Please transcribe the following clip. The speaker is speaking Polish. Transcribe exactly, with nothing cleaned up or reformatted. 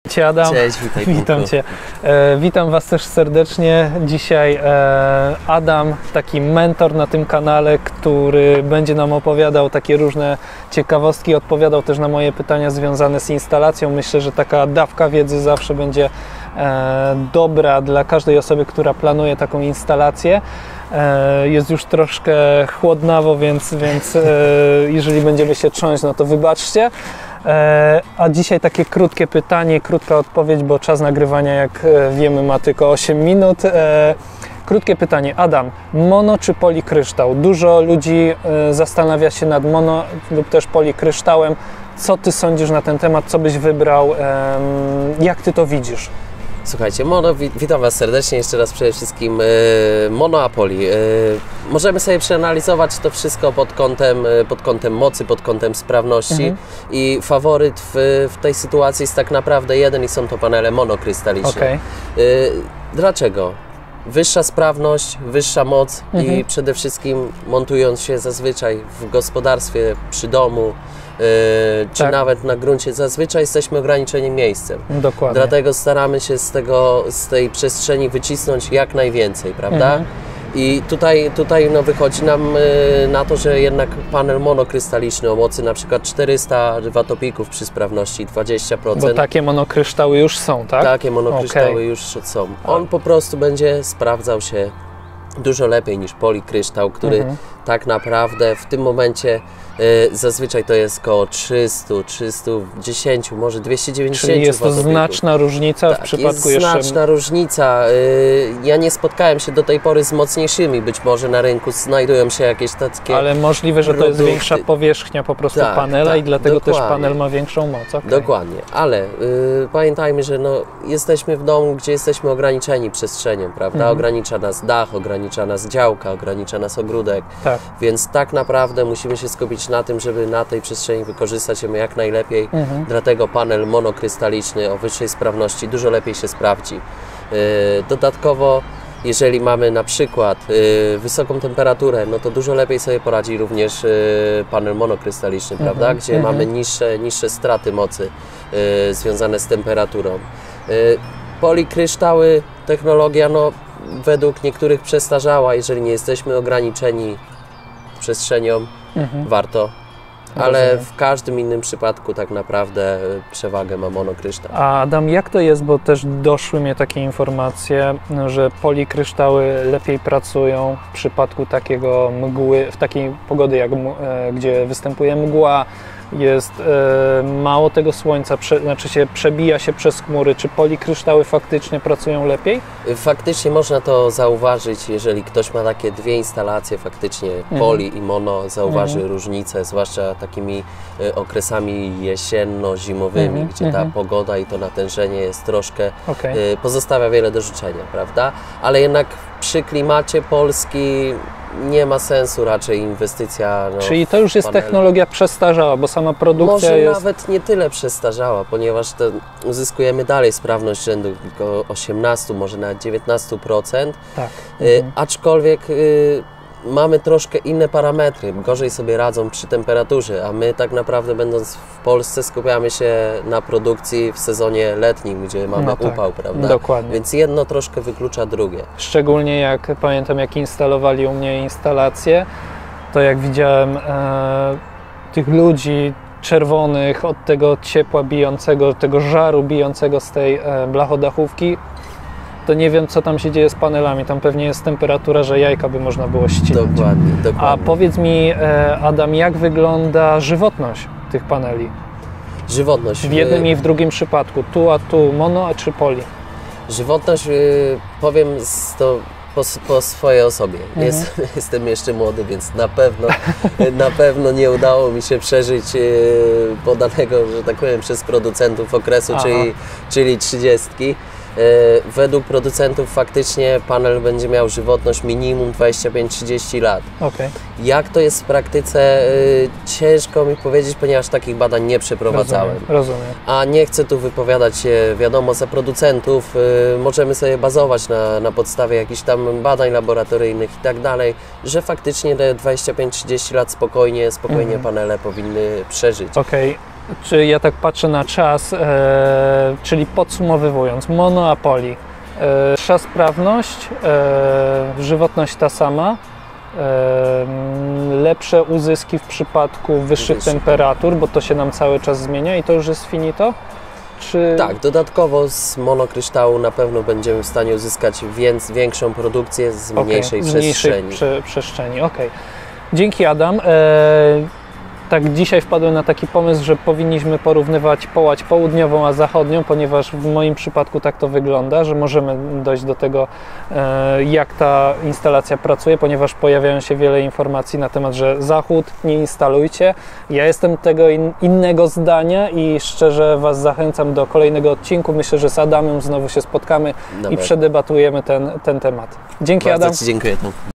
Cię, Adam. Cześć, witaj. Witam Cię. E, witam Was też serdecznie. Dzisiaj e, Adam, taki mentor na tym kanale, który będzie nam opowiadał takie różne ciekawostki, odpowiadał też na moje pytania związane z instalacją. Myślę, że taka dawka wiedzy zawsze będzie e, dobra dla każdej osoby, która planuje taką instalację. E, jest już troszkę chłodnawo, więc, więc e, jeżeli będziemy się trząść, no to wybaczcie. E, a dzisiaj takie krótkie pytanie, krótka odpowiedź, bo czas nagrywania, jak wiemy, ma tylko osiem minut. E, krótkie pytanie. Adam, mono czy polikryształ? Dużo ludzi e, zastanawia się nad mono lub też polikryształem. Co Ty sądzisz na ten temat? Co byś wybrał? E, jak Ty to widzisz? Słuchajcie, mono, witam Was serdecznie jeszcze raz przede wszystkim. Mono a poli. Możemy sobie przeanalizować to wszystko pod kątem, pod kątem mocy, pod kątem sprawności mhm. i faworyt w, w tej sytuacji jest tak naprawdę jeden i są to panele monokrystaliczne. Okay. Dlaczego? Wyższa sprawność, wyższa moc mhm. i przede wszystkim montując się zazwyczaj w gospodarstwie, przy domu, Yy, czy tak. nawet na gruncie, zazwyczaj jesteśmy ograniczeni miejscem. Dokładnie. Dlatego staramy się z, tego, z tej przestrzeni wycisnąć jak najwięcej, prawda? Mhm. I tutaj, tutaj no, wychodzi nam yy, na to, że jednak panel monokrystaliczny o mocy na przykład czterysta watopików przy sprawności dwadzieścia procent. Bo takie monokryształy już są, tak? Takie monokryształy okay. już są. On po prostu będzie sprawdzał się dużo lepiej niż polikryształ, który mhm. tak naprawdę w tym momencie y, zazwyczaj to jest około trzysta, trzysta dziesięć, może dwieście dziewięćdziesiąt. Czyli jest to watopików. Znaczna różnica tak, w przypadku jest jeszcze... znaczna różnica. Y, ja nie spotkałem się do tej pory z mocniejszymi. Być może na rynku znajdują się jakieś takie Ale możliwe, że produkty. to jest większa powierzchnia po prostu tak, panela tak, i dlatego dokładnie. Też panel ma większą moc. Okay. Dokładnie, ale y, pamiętajmy, że no, jesteśmy w domu, gdzie jesteśmy ograniczeni przestrzenią, prawda? Mhm. Ogranicza nas dach, ogranicza nas działka, ogranicza nas ogródek, tak. więc tak naprawdę musimy się skupić na tym, żeby na tej przestrzeni wykorzystać ją jak najlepiej, mhm. dlatego panel monokrystaliczny o wyższej sprawności dużo lepiej się sprawdzi. Yy, dodatkowo, jeżeli mamy na przykład yy, wysoką temperaturę, no to dużo lepiej sobie poradzi również yy, panel monokrystaliczny, mhm. prawda, gdzie mhm. mamy niższe, niższe straty mocy yy, związane z temperaturą. Yy, polikryształy, technologia, no według niektórych przestarzała, jeżeli nie jesteśmy ograniczeni przestrzenią, mhm. warto, ale Rozumiem. W każdym innym przypadku tak naprawdę przewagę ma monokryształ. A Adam, jak to jest, bo też doszły mnie takie informacje, że polikryształy lepiej pracują w przypadku takiego mgły, w takiej pogody, jak, gdzie występuje mgła, jest e, mało tego słońca, prze, znaczy się przebija się przez chmury. Czy polikryształy faktycznie pracują lepiej? Faktycznie można to zauważyć, jeżeli ktoś ma takie dwie instalacje, faktycznie mhm. poli i mono, zauważy mhm. różnicę, zwłaszcza takimi e, okresami jesienno-zimowymi, mhm. gdzie ta mhm. pogoda i to natężenie jest troszkę, okay. e, pozostawia wiele do życzenia, prawda? Ale jednak przy klimacie Polski nie ma sensu raczej inwestycja. No, Czyli to już jest panel. Technologia przestarzała, bo sama produkcja Może jest... nawet nie tyle przestarzała, ponieważ to uzyskujemy dalej sprawność rzędu tylko osiemnaście, może nawet dziewiętnaście procent. Tak. Y, mhm. Aczkolwiek y, mamy troszkę inne parametry, gorzej sobie radzą przy temperaturze, a my tak naprawdę będąc w Polsce skupiamy się na produkcji w sezonie letnim, gdzie mamy no tak, upał, prawda? Dokładnie. Więc jedno troszkę wyklucza drugie. Szczególnie jak pamiętam, jak instalowali u mnie instalację, to jak widziałem e, tych ludzi czerwonych od tego ciepła bijącego, tego żaru bijącego z tej e, blachodachówki, to nie wiem, co tam się dzieje z panelami. Tam pewnie jest temperatura, że jajka by można było ścinać. Dokładnie, dokładnie. A powiedz mi, Adam, jak wygląda żywotność tych paneli? Żywotność? W jednym i w drugim przypadku. Tu, a tu mono, a czy poli? Żywotność, powiem to po, po swojej osobie. Mhm. Jest, jestem jeszcze młody, więc na pewno, na pewno nie udało mi się przeżyć podanego, że tak powiem, przez producentów okresu, czyli, czyli trzydziestki. Według producentów faktycznie panel będzie miał żywotność minimum dwadzieścia pięć trzydzieści lat. Okay. Jak to jest w praktyce? Ciężko mi powiedzieć, ponieważ takich badań nie przeprowadzałem. Rozumiem, rozumiem. A nie chcę tu wypowiadać się, wiadomo, za producentów. Możemy sobie bazować na, na podstawie jakichś tam badań laboratoryjnych i tak dalej, że faktycznie te dwadzieścia pięć trzydzieści lat spokojnie, spokojnie mm. panele powinny przeżyć. Okay. Czy ja tak patrzę na czas, e, czyli podsumowując, mono a poli, e, sprawność, e, żywotność ta sama, e, lepsze uzyski w przypadku wyższych Wyższy. temperatur, bo to się nam cały czas zmienia i to już jest finito? Czy... Tak, dodatkowo z monokryształu na pewno będziemy w stanie uzyskać więc, większą produkcję z okay, mniejszej z przestrzeni. Mniejszej prze, przestrzeni, okej. Okay. Dzięki, Adam. E, tak dzisiaj wpadłem na taki pomysł, że powinniśmy porównywać połać południową a zachodnią, ponieważ w moim przypadku tak to wygląda, że możemy dojść do tego, e, jak ta instalacja pracuje, ponieważ pojawiają się wiele informacji na temat, że zachód nie instalujcie. Ja jestem tego in, innego zdania i szczerze Was zachęcam do kolejnego odcinku. Myślę, że z Adamem znowu się spotkamy Dobra. i przedebatujemy ten, ten temat. Dzięki, Bardzo Adam. Ci dziękuję.